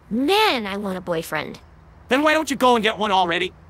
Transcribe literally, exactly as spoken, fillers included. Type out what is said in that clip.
Man, I want a boyfriend. Then why don't you go and get one already?